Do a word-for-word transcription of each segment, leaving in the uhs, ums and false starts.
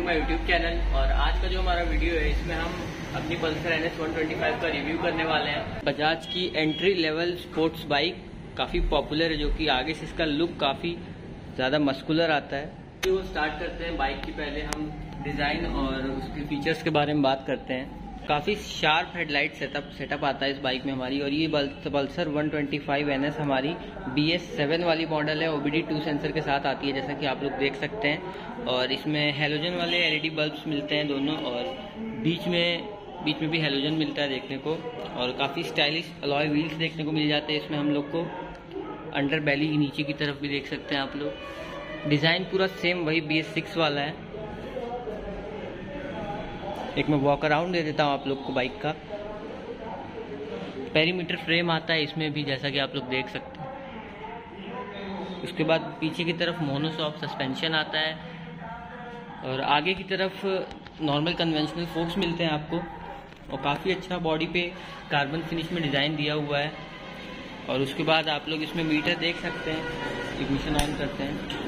My YouTube channel. और आज का जो हमारा वीडियो है इसमें हम अपनी Pulsar N S one twenty five का रिव्यू करने वाले हैं। बजाज की एंट्री लेवल स्पोर्ट्स बाइक काफ़ी पॉपुलर है, जो कि आगे से इसका लुक काफ़ी ज़्यादा मस्कुलर आता है। तो वो स्टार्ट करते हैं बाइक की, पहले हम डिज़ाइन और उसके फीचर्स के बारे में बात करते हैं। काफ़ी शार्प हेडलाइट सेटअप सेटअप आता है इस बाइक में हमारी। और ये Pulsar one twenty five N S हमारी बी एस सेवन वाली मॉडल है, O B D two sensor के साथ आती है, जैसा कि आप लोग देख सकते हैं। और इसमें हेलोजन वाले एल ई डी बल्ब्स मिलते हैं दोनों, और बीच में बीच में भी हेलोजन मिलता है देखने को। और काफ़ी स्टाइलिश अलॉय व्हील्स देखने को मिल जाते हैं इसमें हम लोग को। अंडर बैली की नीचे की तरफ भी देख सकते हैं आप लोग। डिज़ाइन पूरा सेम वही बी एस सिक्स वाला है। एक मैं वॉक अराउंड दे देता हूँ आप लोग को बाइक का। पेरीमीटर फ्रेम आता है इसमें भी, जैसा कि आप लोग देख सकते हैं। उसके बाद पीछे की तरफ मोनोशॉक सस्पेंशन आता है, और आगे की तरफ नॉर्मल कन्वेंशनल फोक्स मिलते हैं आपको। और काफ़ी अच्छा बॉडी पे कार्बन फिनिश में डिज़ाइन दिया हुआ है। और उसके बाद आप लोग इसमें मीटर देख सकते हैं। इग्निशन ऑन करते हैं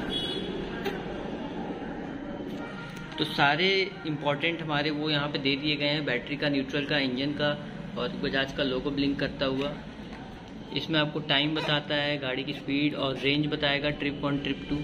तो सारे इम्पोर्टेंट हमारे वो यहाँ पे दे दिए गए हैं। बैटरी का, न्यूट्रल का, इंजन का, और बजाज का लोगो ब्लिंक करता हुआ। इसमें आपको टाइम बताता है, गाड़ी की स्पीड और रेंज बताएगा, ट्रिप वन ट्रिप टू।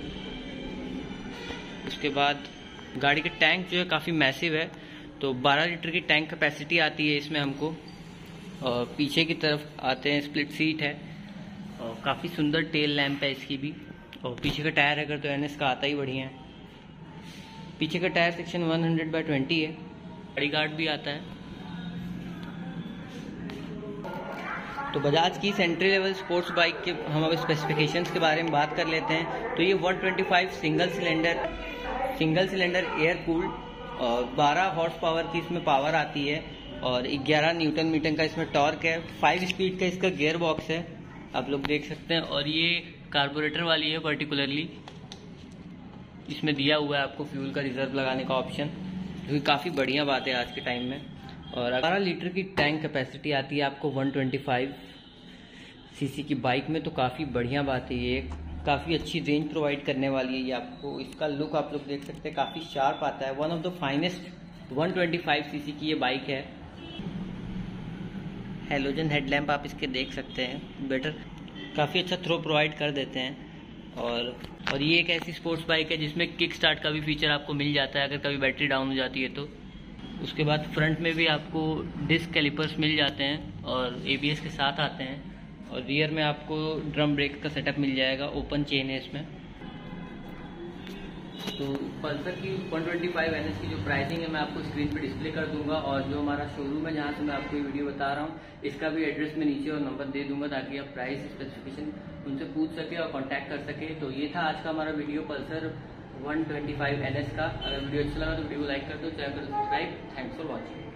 उसके बाद गाड़ी के टैंक जो है काफ़ी मैसिव है, तो बारह लीटर की टैंक कैपेसिटी आती है इसमें हमको। और पीछे की तरफ आते हैं, स्प्लिट सीट है, और काफ़ी सुंदर टेल लैंप है इसकी भी। और पीछे का टायर अगर तो एन एस का आता ही बढ़िया है। पीछे का tyre section one hundred by twenty है। बॉडी गार्ड भी आता है। तो बजाज की एंट्री लेवल स्पोर्ट्स बाइक के हम अब स्पेसिफिकेशंस के बारे में बात कर लेते हैं। तो ये वन ट्वेंटी फाइव single cylinder single cylinder air cooled, और बारह हॉर्स पावर की इसमें पावर आती है, और ग्यारह न्यूटन मीटर का इसमें टॉर्क है। फाइव स्पीड का इसका गियर बॉक्स है, आप लोग देख सकते हैं। और ये कार्बोरेटर वाली है पर्टिकुलरली, इसमें दिया हुआ है आपको फ्यूल का रिजर्व लगाने का ऑप्शन, जो कि काफ़ी बढ़िया बात है आज के टाइम में। और बारह लीटर की टैंक कैपेसिटी आती है आपको वन ट्वेंटी फाइव सीसी की बाइक में, तो काफ़ी बढ़िया बात है। ये काफ़ी अच्छी रेंज प्रोवाइड करने वाली है ये आपको। इसका लुक आप लोग देख सकते हैं, काफ़ी शार्प आता है। One of the finest one twenty five CC की ये बाइक है। हेलोजन हेडलैम्प आप इसके देख सकते हैं, बेटर काफ़ी अच्छा थ्रो प्रोवाइड कर देते हैं। और और ये एक ऐसी स्पोर्ट्स बाइक है जिसमें किक स्टार्ट का भी फीचर आपको मिल जाता है अगर कभी बैटरी डाउन हो जाती है तो। उसके बाद फ्रंट में भी आपको डिस्क कैलिपर्स मिल जाते हैं और ए बी एस के साथ आते हैं। और रियर में आपको ड्रम ब्रेक का सेटअप मिल जाएगा, ओपन चेन है इसमें। तो पल्सर की one twenty five N S की जो प्राइसिंग है मैं आपको स्क्रीन पे डिस्प्ले कर दूंगा, और जो हमारा शोरूम है जहाँ से मैं आपको ये वीडियो बता रहा हूँ, इसका भी एड्रेस मैं नीचे और नंबर दे दूंगा, ताकि आप प्राइस स्पेसिफिकेशन उनसे पूछ सके और कांटेक्ट कर सके। तो ये था आज का हमारा video Pulsar one twenty five N S का। अगर वीडियो अच्छा लगा तो वीडियो को लाइक कर दो, शेयर कर दो, सब्सक्राइब। Thanks for watching.